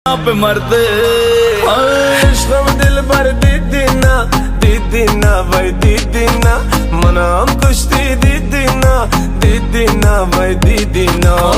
आप मरते इश्क में दिल भर दीदी ना भाई दीदी ना मना हम कुश्ती दीदी ना भाई दीदी ना।